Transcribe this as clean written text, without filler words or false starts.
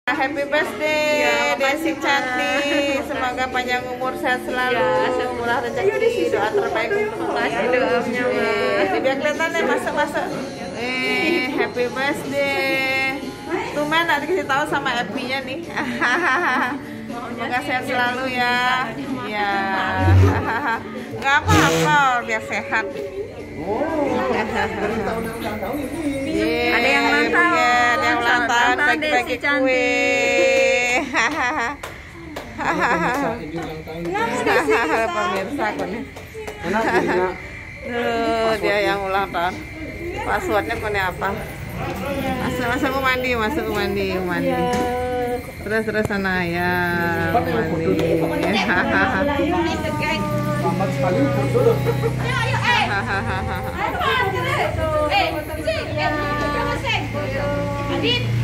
Happy birthday, ya, Desi cantik. Semoga panjang umur, sehat selalu, murah rezeki. Doa terbaik untuk Mas. Doanya Mas. Biar kelihatan deh masuk-masuk. Happy birthday. Tumen nanti kasih tahu sama Epi-nya nih. Semoga sehat selalu ya. Ya. Nggak apa-apa, biar sehat. Ada yang ulang tahun. Ada yang ulang tahun, bagi-bagi kue. Pemirsa kone. Dia yang ulang tahun. Passwordnya kone apa? Masuk mandi. Terus sana ya mandi. Selamat sekali dulu. Adit.